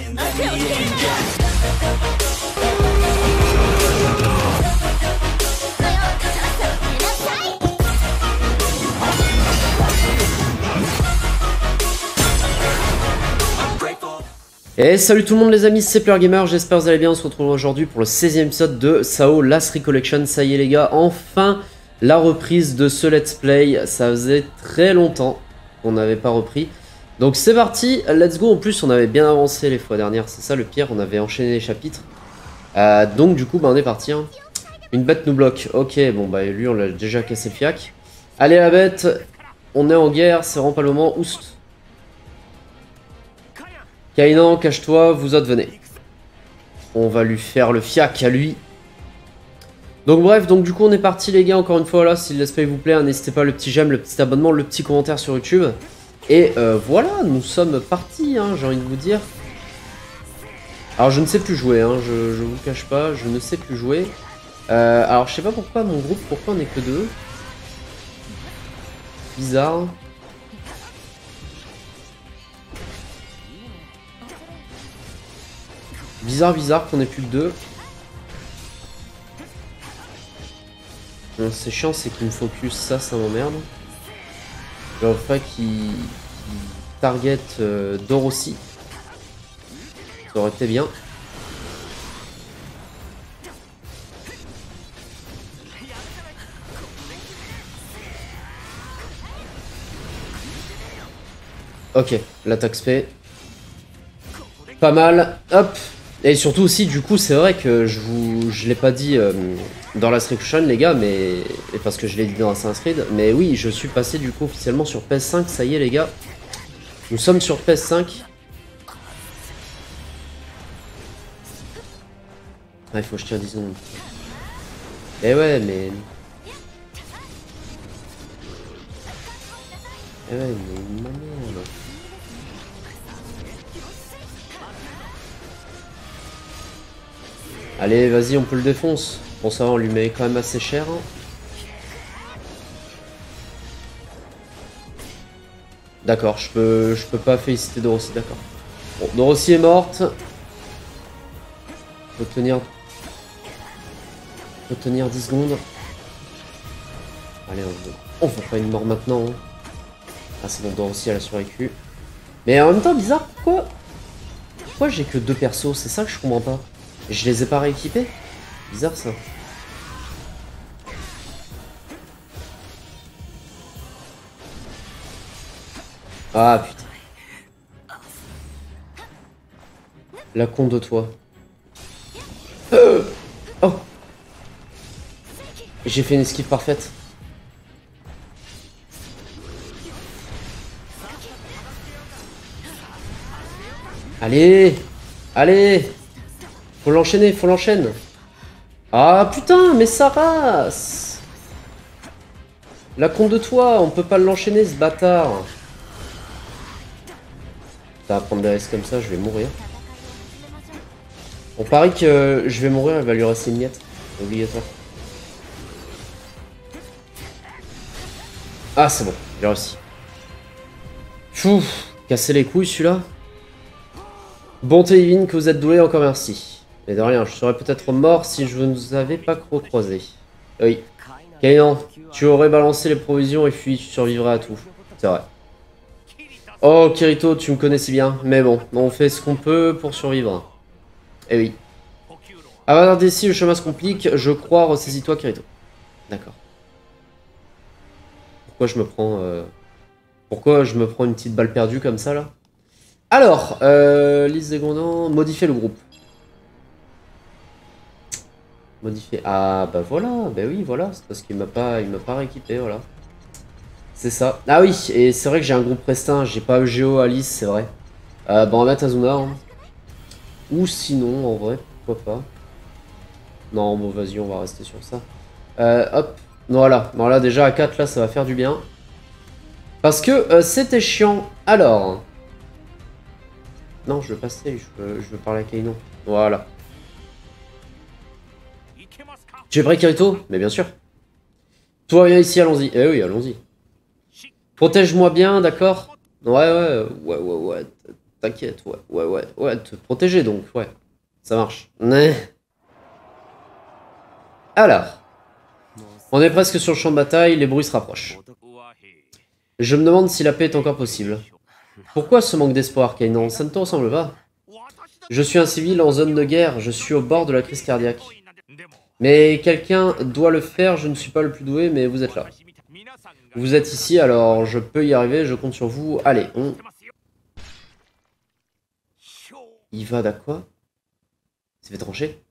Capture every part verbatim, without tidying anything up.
Et salut tout le monde les amis, c'est PlayerGamer, j'espère que vous allez bien. On se retrouve aujourd'hui pour le seizième épisode de S A O Last Recollection. Ça y est les gars, enfin la reprise de ce let's play. Ça faisait très longtemps qu'on n'avait pas repris. Donc c'est parti, let's go. En plus on avait bien avancé les fois dernières, c'est ça le pire, on avait enchaîné les chapitres. euh, Donc du coup bah, on est parti hein. Une bête nous bloque, ok bon bah lui on l'a déjà cassé le fiac. Allez la bête, on est en guerre, c'est vraiment pas le moment, oust. Kainan, cache-toi, vous autres venez. On va lui faire le fiac à lui. Donc bref, donc du coup on est parti les gars, encore une fois là, si le let's play vous plaît, n'hésitez pas le petit j'aime, le petit abonnement, le petit commentaire sur YouTube. Et euh, voilà, nous sommes partis, hein, j'ai envie de vous dire. Alors je ne sais plus jouer, hein, je, je vous cache pas, je ne sais plus jouer. Euh, alors je sais pas pourquoi mon groupe, pourquoi on est que deux. Bizarre. Bizarre, bizarre qu'on ait plus que deux. Bon, c'est chiant, c'est qu'il me focus, ça, ça m'emmerde. Genre, pas qu'il qu target euh, Dorossi. Ça aurait été bien. Ok, l'attaque se fait. Pas mal, hop. Et surtout aussi, du coup, c'est vrai que je vous, je l'ai pas dit euh, dans la Recollection, les gars, mais et parce que je l'ai dit dans Assassin's Creed, mais oui, je suis passé du coup officiellement sur P S cinq, ça y est, les gars. Nous sommes sur P S cinq. Ah, il faut que je tire dix secondes. Eh ouais, mais... Eh ouais, mais... ma merde. Allez, vas-y, on peut le défonce. Bon, ça va, on lui met quand même assez cher. Hein. D'accord, je peux, je peux pas féliciter Dorossi, d'accord. Bon, Dorossi est morte. Faut tenir... Faut tenir dix secondes. Allez, on ne fait pas une mort maintenant. Hein. Ah, c'est bon, Dorossi, elle a survécu. Mais en même temps, bizarre, pourquoi Pourquoi j'ai que deux persos? C'est ça que je comprends pas. Je les ai pas rééquipés? Bizarre ça. Ah putain. La con de toi. Euh oh. J'ai fait une esquive parfaite. Allez. Allez. Faut l'enchaîner, faut l'enchaîner. Ah putain, mais ça race. La con de toi, on peut pas l'enchaîner ce bâtard. Ça va prendre des risques comme ça, je vais mourir. On parie que je vais mourir, il va lui rester une miette. Obligatoire. Ah c'est bon, j'ai réussi. Fou, casser les couilles celui-là. Bonté divine que vous êtes doué, encore merci. Mais de rien, je serais peut-être mort si je ne vous avais pas recroisé. Oui. Kainan, tu aurais balancé les provisions et puis tu survivrais à tout. C'est vrai. Oh, Kirito, tu me connaissais bien. Mais bon, on fait ce qu'on peut pour survivre. Eh oui. Avant d'ici, le chemin se complique. Je crois, ressaisis-toi, Kirito. D'accord. Pourquoi je me prends... Euh... Pourquoi je me prends une petite balle perdue comme ça, là? Alors, euh, liste des gondans, modifier le groupe. Modifier. Ah bah voilà, bah oui voilà, c'est parce qu'il m'a pas il m'a pas rééquipé, voilà. C'est ça. Ah oui, et c'est vrai que j'ai un groupe restreint, j'ai pas Géo, Alice, c'est vrai. Euh, bah on va mettre Azuna. Hein. Ou sinon, en vrai, pourquoi pas. Non, bon vas-y, on va rester sur ça. Euh, hop, voilà. Bon là déjà à quatre, là, ça va faire du bien. Parce que euh, c'était chiant. Alors... Non, je veux passer, je veux, je veux parler à Kainan. Voilà. Tu es prêt, Kirito? Mais bien sûr. Toi, viens ici, allons-y. Eh oui, allons-y. Protège-moi bien, d'accord? Ouais, ouais, ouais, ouais, ouais. T'inquiète, ouais, ouais, ouais, ouais, te protéger donc, ouais. Ça marche. Ouais. Alors, on est presque sur le champ de bataille, les bruits se rapprochent. Je me demande si la paix est encore possible. Pourquoi ce manque d'espoir, Kainan? Ça ne te ressemble pas. Je suis un civil en zone de guerre, je suis au bord de la crise cardiaque. Mais quelqu'un doit le faire, je ne suis pas le plus doué, mais vous êtes là. Vous êtes ici, alors je peux y arriver, je compte sur vous. Allez, on... Il va d'à quoi? Il s'est fait trancher?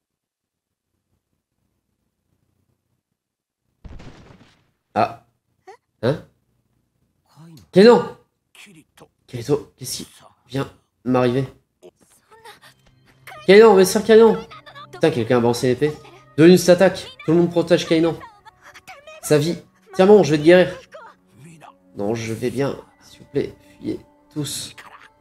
Ah. Hein? Kainan! Kirito, qu'est-ce qui vient m'arriver? Kainan, mais sœur Kainan! Putain, quelqu'un a balancé une épée. Devenu cette attaque. Tout le monde protège Kainan. Sa vie. Tiens bon, je vais te guérir. Non, je vais bien. S'il vous plaît, fuyez tous.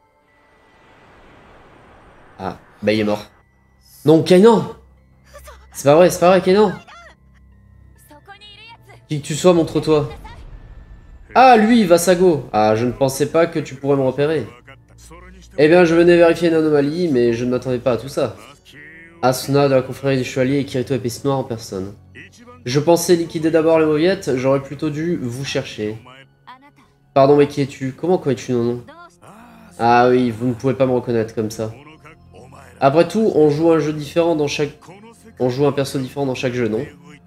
Ah, bah il est mort. Non, Kainan! C'est pas vrai, c'est pas vrai, Kainan! Qui que tu sois, montre-toi. Ah, lui, Vasago. Ah, je ne pensais pas que tu pourrais me repérer. Eh bien, je venais vérifier une anomalie, mais je ne m'attendais pas à tout ça. Asuna de la confrérie des chevaliers et Kirito épice noire en personne. Je pensais liquider d'abord les mauviettes, j'aurais plutôt dû vous chercher. Pardon, mais qui es-tu? Comment connais-tu nos noms? Ah oui, vous ne pouvez pas me reconnaître comme ça. Après tout, on joue un jeu différent dans chaque... On joue un perso différent dans chaque jeu, non?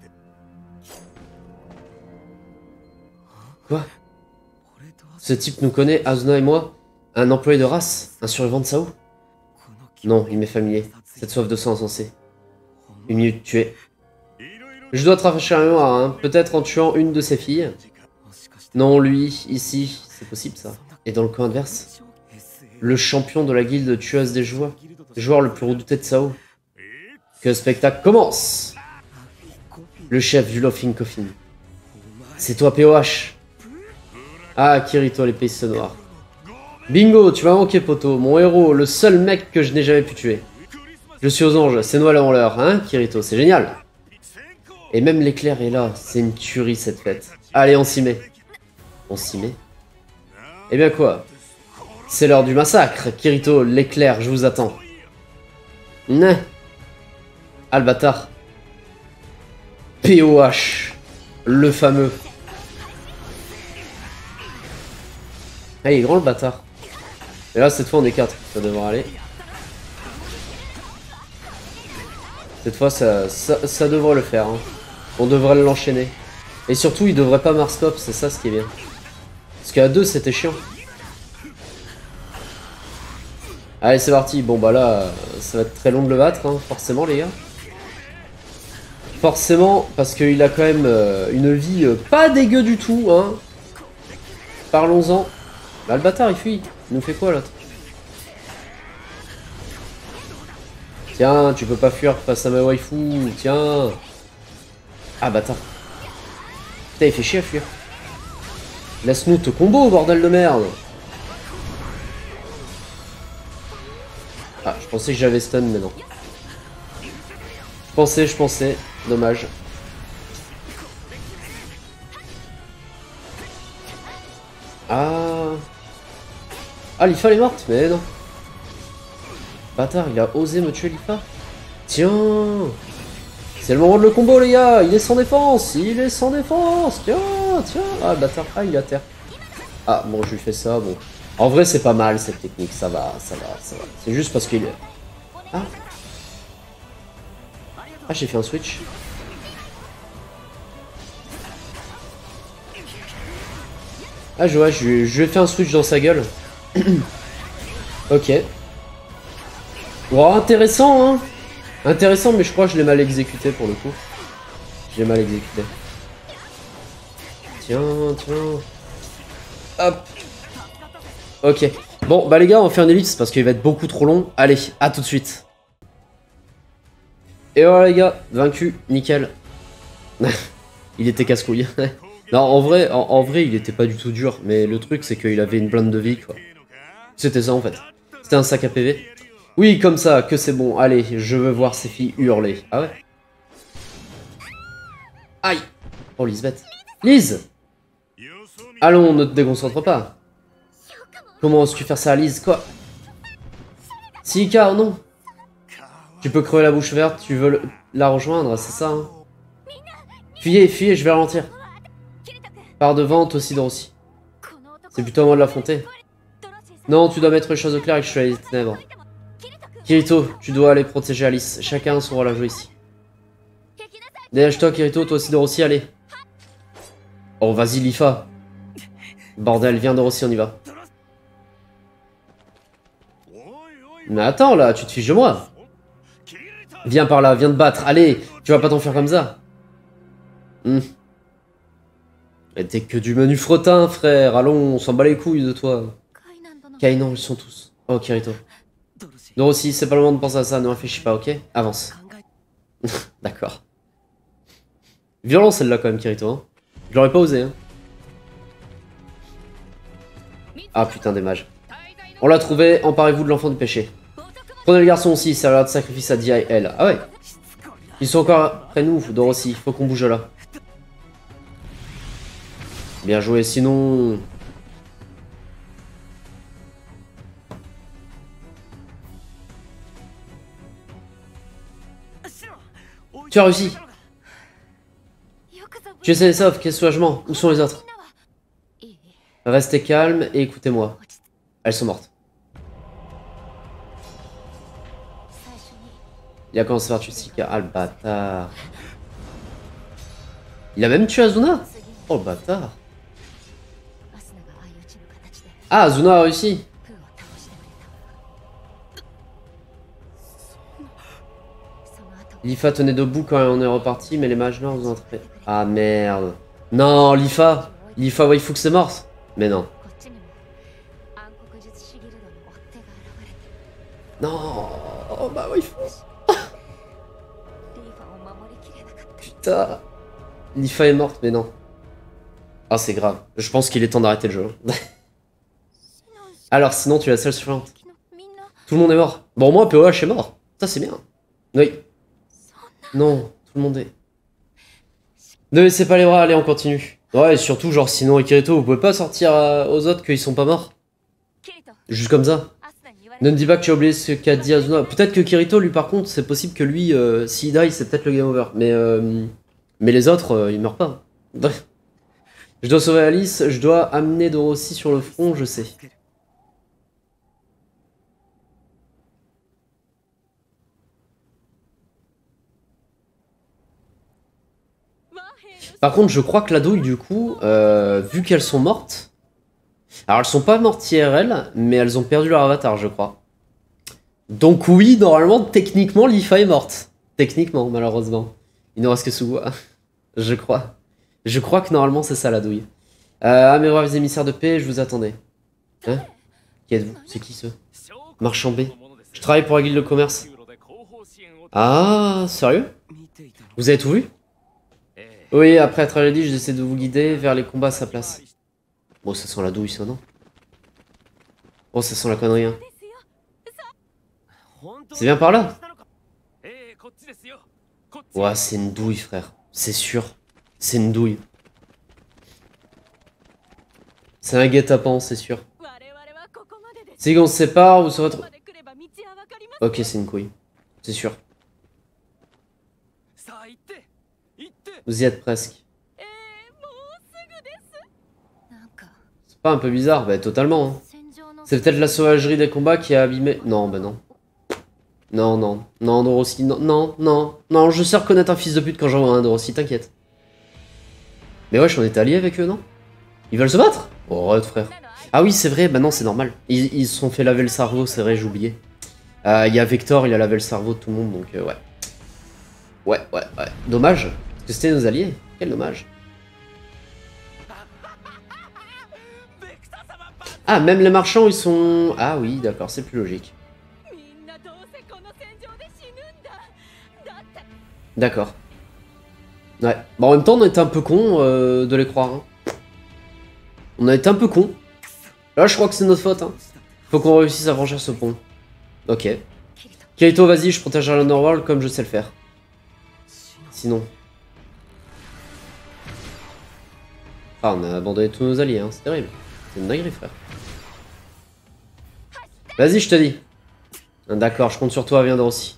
Quoi? Ce type nous connaît, Asuna et moi? Un employé de race? Un survivant de Sao? Non, il m'est familier. Cette soif de sang insensée. Une minute tuée. Je dois te rafraîchir la mémoire, hein. Peut-être en tuant une de ses filles. Non, lui, ici, c'est possible ça. Et dans le camp adverse? Le champion de la guilde tueuse des joueurs. Joueur le plus redouté de Sao. Que le spectacle commence! Le chef du Laughing Coffin. C'est toi, P O H. Ah, Kirito, l'épaisse noire. Bingo, tu m'as manqué, poteau. Mon héros, le seul mec que je n'ai jamais pu tuer. Je suis aux anges, c'est Noël avant l'heure, hein, Kirito, c'est génial. Et même l'éclair est là, c'est une tuerie cette fête. Allez, on s'y met. On s'y met? Eh bien quoi? C'est l'heure du massacre, Kirito, l'éclair, je vous attends. Né. Ah, le bâtard. P O H. Le fameux. Ah, il est grand le bâtard. Et là, cette fois, on est quatre. Ça devrait aller. Cette fois, ça, ça, ça devrait le faire. Hein. On devrait l'enchaîner. Et surtout, il devrait pas marscope, c'est ça ce qui est bien. Parce qu'à deux, c'était chiant. Allez, c'est parti. Bon, bah là, ça va être très long de le battre, hein, forcément, les gars. Forcément, parce qu'il a quand même euh, une vie euh, pas dégueu du tout. Hein. Parlons-en. Bah, le bâtard, il fuit. Il nous fait quoi, là? Tiens, tu peux pas fuir face à ma waifu. Tiens. Ah, bâtard. Putain, il fait chier à fuir. Laisse-nous te combo, bordel de merde. Ah, je pensais que j'avais stun, mais non. Je pensais, je pensais. Dommage. Ah. Ah, Lifa elle est morte, mais non. Bâtard, il a osé me tuer Lifa. Tiens. C'est le moment de le combo, les gars. Il est sans défense. Il est sans défense. Tiens, tiens. Ah, bâtard. Ah, il est à terre. Ah, bon, je lui fais ça. Bon. En vrai, c'est pas mal cette technique. Ça va, ça va, ça va. C'est juste parce qu'il est. Ah. Ah, j'ai fait un switch. Ah, je vois, je, je lui ai fait un switch dans sa gueule. Ok. Bon, intéressant, hein. Intéressant, mais je crois que je l'ai mal exécuté pour le coup. Je l'ai mal exécuté. Tiens, tiens. Hop. Ok. Bon, bah les gars, on fait un ellipse parce qu'il va être beaucoup trop long. Allez, à tout de suite. Et voilà les gars, vaincu, nickel. Il était casse-couille. Non, en vrai, en, en vrai, il était pas du tout dur. Mais le truc, c'est qu'il avait une blinde de vie, quoi. C'était ça, en fait. C'était un sac à P V. Oui, comme ça, que c'est bon. Allez, je veux voir ces filles hurler. Ah ouais? Aïe! Oh, Lisbeth. Lise! Allons, ne te déconcentre pas. Comment oses-tu faire ça à Lise? Quoi? Sika, oh non. Tu peux crever la bouche verte, tu veux le... la rejoindre, c'est ça, hein. Fuyez, fuyez, je vais ralentir. Par devant, toi aussi, Dorothy. C'est plutôt à moi de l'affronter. Non, tu dois mettre les choses au clair et que je suis les ténèbres. Kirito, tu dois aller protéger Alice. Chacun a son rôle à jouer ici. Dégage-toi, Kirito, toi aussi, Dorothy, allez. Oh, vas-y, Lifa. Bordel, viens, Dorothy, on y va. Mais attends, là, tu te fiches de moi. Viens par là, viens te battre. Allez, tu vas pas t'en faire comme ça. Hmm. T'es que du menu fretin, frère. Allons, on s'en bat les couilles de toi. Kainan, ils sont tous. Oh, Kirito. Dorothy, c'est pas le moment de penser à ça, ne réfléchis pas, ok? Avance. D'accord. Violent celle-là quand même, Kirito. Hein. Je l'aurais pas osé. Hein. Ah putain, des mages. On l'a trouvé, emparez-vous de l'enfant du péché. Prenez le garçon aussi, ça a l'air de sacrifice à Dia et elle. Ah ouais. Ils sont encore après nous, Dorothy, faut qu'on bouge là. Bien joué, sinon... Tu as réussi. Tu es sain et sauf, quel soulagement. Où sont les autres? Restez calme et écoutez-moi. Elles sont mortes. Il a commencé par tuer Sika. Ah le bâtard. Il a même tué Azuna. Oh le bâtard. Ah, Azuna a réussi. Lifa tenait debout quand on est reparti, mais les mages noirs nous ont entré. Ah merde. Non, Lifa. Lifa Waifu que c'est morte. Mais non. Non. Oh bah Waifu. Putain. Lifa est morte, mais non. Ah c'est grave. Je pense qu'il est temps d'arrêter le jeu. Alors sinon tu es la seule survivante. Tout le monde est mort. Bon moi P O H est mort. Ça c'est bien. Oui. Non, tout le monde est... Ne laissez pas les bras, allez on continue. Ouais et surtout genre sinon Kirito vous pouvez pas sortir euh, aux autres qu'ils sont pas morts. Juste comme ça. Ne me dis pas que tu as oublié ce qu'a dit Azuna. Peut-être que Kirito lui par contre c'est possible que lui euh, s'il die c'est peut-être le game over. Mais euh, mais les autres euh, ils meurent pas. Je dois sauver Alice, je dois amener Dorothy sur le front, je sais. Par contre, je crois que la douille, du coup, euh, vu qu'elles sont mortes... Alors, elles sont pas mortes I R L, mais elles ont perdu leur avatar, je crois. Donc oui, normalement, techniquement, Lifa est morte. Techniquement, malheureusement. Il ne reste que Suwa. Je crois. Je crois que normalement, c'est ça, la douille. Euh, ah, mes braves émissaires de paix, je vous attendais. Hein? Qui êtes-vous? C'est qui, ce marchand B? Je travaille pour la guilde de commerce. Ah, sérieux? Vous avez tout vu? Oui, après être allé dit, j'essaie de vous guider vers les combats à sa place. Bon, ça sent la douille, ça, non? Oh, ça sent la connerie, hein. C'est bien par là? Ouais, c'est une douille, frère. C'est sûr. C'est une douille. C'est un guet-apens, c'est sûr. Si on se sépare, vous serez... Ok, c'est une couille. C'est sûr. Vous y êtes presque. C'est pas un peu bizarre? Bah totalement. Hein. C'est peut-être la sauvagerie des combats qui a abîmé... Non, bah non. Non, non. Non, Dorothy, non, non, non. Non, je sais reconnaître un fils de pute quand j'en vois un, Dorothy, t'inquiète. Mais wesh, on est alliés avec eux, non? Ils veulent se battre? Oh, arrête, frère. Ah oui, c'est vrai, bah non, c'est normal. Ils, ils se sont fait laver le cerveau, c'est vrai, j'ai oublié. Il euh, y a Vector, il a lavé le cerveau de tout le monde, donc euh, ouais. Ouais, ouais, ouais. Dommage. Parce que c'était nos alliés. Quel dommage. Ah, même les marchands, ils sont... Ah oui, d'accord, c'est plus logique. D'accord. Ouais. Bon, en même temps, on était un peu con euh, de les croire. Hein. On a été un peu con. Là, je crois que c'est notre faute. Hein. Faut qu'on réussisse à franchir ce pont. Ok. Kirito, vas-y, je protégerai l'Underworld comme je sais le faire. Sinon... Ah, on a abandonné tous nos alliés, hein. C'est terrible. C'est une dinguerie, frère. Vas-y, je te dis. D'accord, je compte sur toi, viens aussi.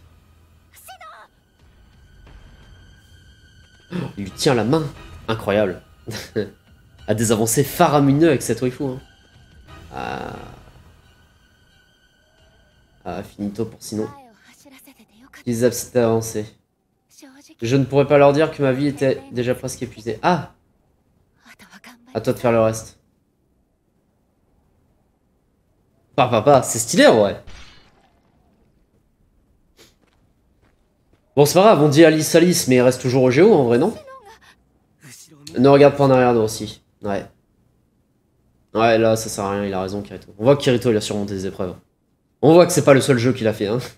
Oh, il lui tient la main. Incroyable. A des avancées faramineuses avec cette waifu. Hein. Ah... ah, finito pour sinon. Ils abstinent d'avancer. Je ne pourrais pas leur dire que ma vie était déjà presque épuisée. Ah! À toi de faire le reste. Papa, papa, c'est stylé en vrai. Bon, c'est pas grave, on dit Alice Alice, mais il reste toujours au Géo en vrai, non? Ne regarde pas en arrière, nous aussi. Ouais. Ouais, là, ça sert à rien, il a raison, Kirito. On voit que Kirito, il a surmonté des épreuves. On voit que c'est pas le seul jeu qu'il a fait, hein.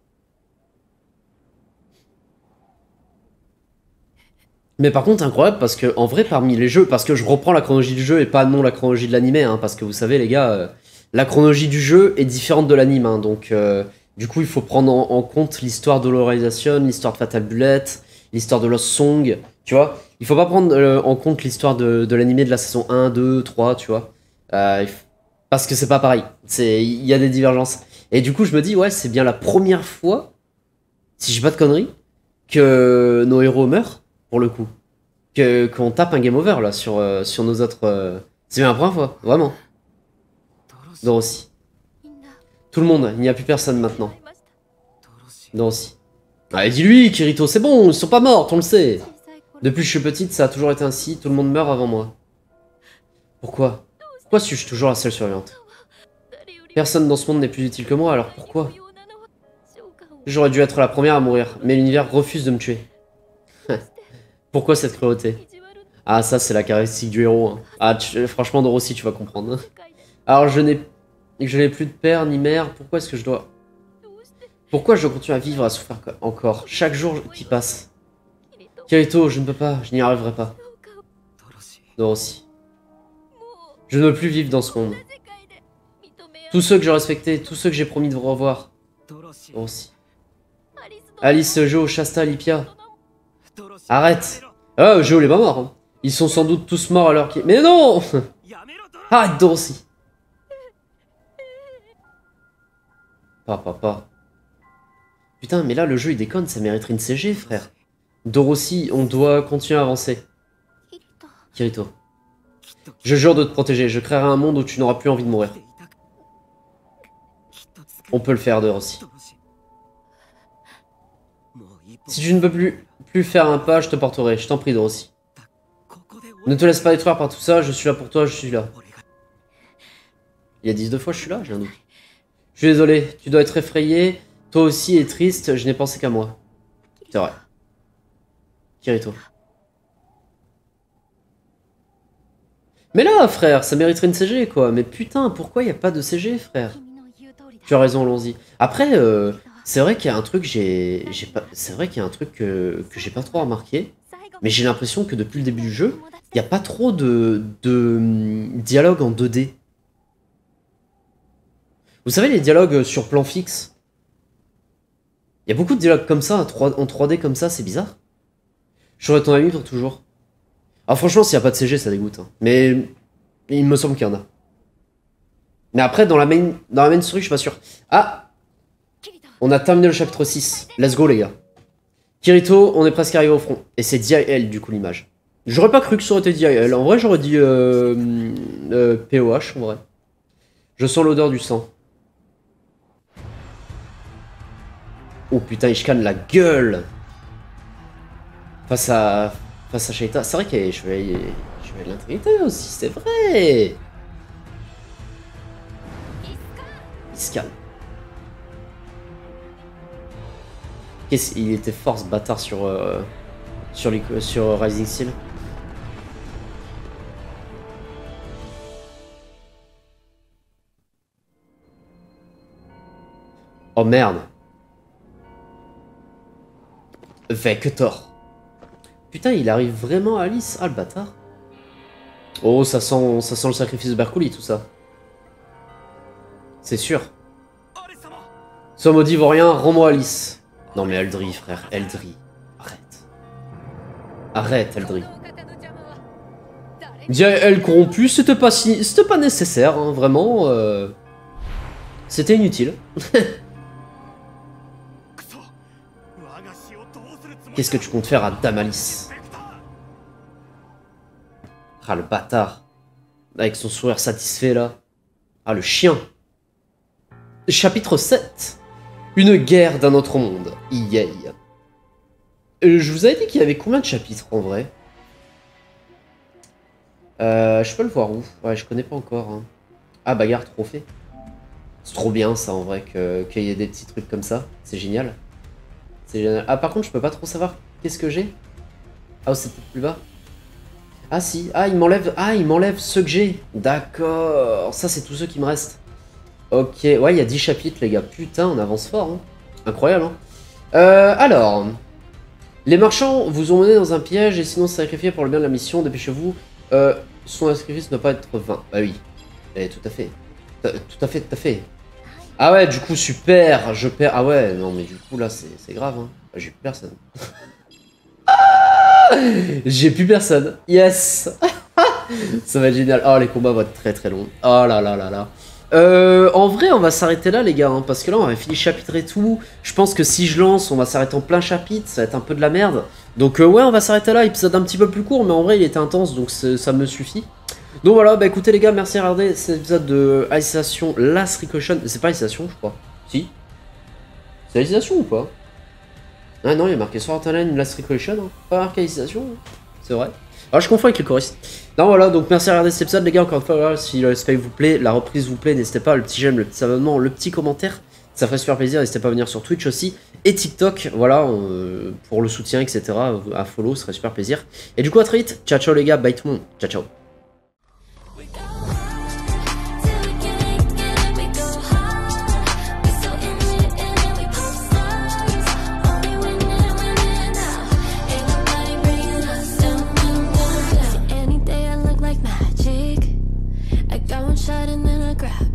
Mais par contre, incroyable, parce que, en vrai, parmi les jeux, parce que je reprends la chronologie du jeu et pas non la chronologie de l'animé, hein, parce que vous savez, les gars, euh, la chronologie du jeu est différente de l'anime, hein, donc, euh, du coup, il faut prendre en, en compte l'histoire de l'Horizon, l'histoire de Fatal Bullet, l'histoire de Lost Song, tu vois. Il faut pas prendre euh, en compte l'histoire de, de l'animé de la saison un, deux, trois, tu vois. Euh, parce que c'est pas pareil, il y a des divergences. Et du coup, je me dis, ouais, c'est bien la première fois, si j'ai pas de conneries, que nos héros meurent. Pour le coup. Que qu'on tape un game over là sur, euh, sur nos autres... Euh... C'est bien la première fois, vraiment. Dorossi. Tout le monde, il n'y a plus personne maintenant. Dorossi. Allez, dis-lui, Kirito, c'est bon, ils sont pas morts, on le sait. Depuis que je suis petite, ça a toujours été ainsi, tout le monde meurt avant moi. Pourquoi? Pourquoi suis-je toujours la seule survivante? Personne dans ce monde n'est plus utile que moi, alors pourquoi? J'aurais dû être la première à mourir, mais l'univers refuse de me tuer. Pourquoi cette cruauté? Ah, ça, c'est la caractéristique du héros. Hein. Ah, tu... franchement, Dorossi, tu vas comprendre. Hein. Alors, je n'ai je n'ai plus de père ni mère. Pourquoi est-ce que je dois... Pourquoi je continue à vivre, à souffrir encore, chaque jour qui passe? Kirito, je ne peux pas, je n'y arriverai pas. Dorossi. Je ne veux plus vivre dans ce monde. Tous ceux que je respectais, tous ceux que j'ai promis de vous revoir. Dorossi. Alice, Joe, Shasta, Lipia. Arrête! Ah, Géo, il est pas mort. Hein. Ils sont sans doute tous morts alors qu'ils... Mais non! Arrête, Dorossi! Papa, papa. Putain, mais là, le jeu, il déconne, ça mériterait une C G, frère. Dorossi, on doit continuer à avancer. Kirito. Je jure de te protéger, je créerai un monde où tu n'auras plus envie de mourir. On peut le faire, Dorossi. Si tu ne peux plus, plus faire un pas, je te porterai. Je t'en prie, Dorossi. Ne te laisse pas détruire par tout ça, je suis là pour toi, je suis là. Il y a dix deux fois, je suis là, j'ai un doute. Je suis désolé, tu dois être effrayé. Toi aussi est triste, je n'ai pensé qu'à moi. C'est vrai. Kirito. Mais là, frère, ça mériterait une C G, quoi. Mais putain, pourquoi il n'y a pas de C G, frère? Tu as raison, allons-y. Après, euh, c'est vrai qu'il y a un truc, j'ai, j'ai pas, c'est vrai qu'il y a un truc que, que j'ai pas trop remarqué, mais j'ai l'impression que depuis le début du jeu, il n'y a pas trop de, de hum, dialogue en deux D. Vous savez, les dialogues sur plan fixe? Il y a beaucoup de dialogues comme ça, en trois D comme ça, c'est bizarre. J'aurais ton ami pour toujours. Ah, franchement, s'il n'y a pas de C G, ça dégoûte. Hein. Mais il me semble qu'il y en a. Mais après, dans la main, dans la main story, je suis pas sûr. Ah! On a terminé le chapitre six. Let's go, les gars. Kirito, on est presque arrivé au front. Et c'est D I L, du coup, l'image. J'aurais pas cru que ça aurait été D I L. En vrai, j'aurais dit euh, euh, P O H, en vrai. Je sens l'odeur du sang. Oh putain, il scanne la gueule. Face à... Face à Shaita. C'est vrai qu'il y a... Je vais... Je vais l'intégrité aussi, c'est vrai. Il scanne. Qu'est-ce qu'il était fort ce bâtard sur... Euh, sur, les... sur Rising Steel. Oh merde. Vector. Putain, il arrive vraiment à Alice. Ah, le bâtard. Oh, ça sent, ça sent le sacrifice de Berkouli, tout ça. C'est sûr. Sois maudit, vaurien, rends-moi Alice. Non mais Eldri, frère, Eldri. Arrête. Arrête, Eldri. Dire elle corrompue, c'était pas si... C'était pas nécessaire, hein, vraiment. Euh... C'était inutile. Qu'est-ce que tu comptes faire à Damalis? Ah, le bâtard. Avec son sourire satisfait, là. Ah, le chien. Chapitre sept. Une guerre d'un autre monde. Yay. Euh, je vous avais dit qu'il y avait combien de chapitres, en vrai? euh, Je peux le voir où? Ouais, je connais pas encore. Hein. Ah, bagarre trophée. C'est trop bien, ça, en vrai, qu'il y ait des petits trucs comme ça. C'est génial. C'est génial. Ah, par contre, je peux pas trop savoir qu'est-ce que j'ai. Ah, c'est peut-être plus bas. Ah si, ah il m'enlève, ah il m'enlève ceux que j'ai. D'accord, ça c'est tous ceux qui me restent. Ok, ouais il y a dix chapitres les gars, putain on avance fort. Hein. Incroyable. Hein. Euh, alors, les marchands vous ont mené dans un piège et sinon sacrifié pour le bien de la mission, dépêchez-vous. Euh, son sacrifice ne doit pas être vain. Ah oui, eh, tout à fait. Tout à fait, tout à fait. Ah ouais, du coup super, je perds. Ah ouais, non mais du coup là c'est grave. Hein. J'ai plus personne. J'ai plus personne. Yes. Ça va être génial. Oh, les combats vont être très très longs. Oh là là là là. Euh, en vrai, on va s'arrêter là, les gars. Hein, parce que là, on va finir chapitre et tout. Je pense que si je lance, on va s'arrêter en plein chapitre. Ça va être un peu de la merde. Donc, euh, ouais, on va s'arrêter là. Épisode un petit peu plus court. Mais en vrai, il était intense. Donc, ça me suffit. Donc, voilà. Bah, écoutez, les gars, merci à regarder cet épisode de Alicization Last Recollection. C'est pas Alicization, je crois. Si. C'est Alicization ou pas? Ah non, il y a marqué Sword Art Online Last Recollection, hein. Pas marqué Alicization, hein. C'est vrai. Alors je confonds avec les choristes. Non voilà, donc merci à regarder cet épisode les gars, encore une fois, voilà, si le spec vous plaît, la reprise vous plaît, n'hésitez pas, le petit j'aime, le petit abonnement, le petit commentaire, ça ferait super plaisir, n'hésitez pas à venir sur Twitch aussi, et TikTok, voilà, euh, pour le soutien, et cetera, à follow, ça ferait super plaisir. Et du coup à très vite, ciao ciao les gars, bye tout le monde, ciao ciao. Shot and then I grab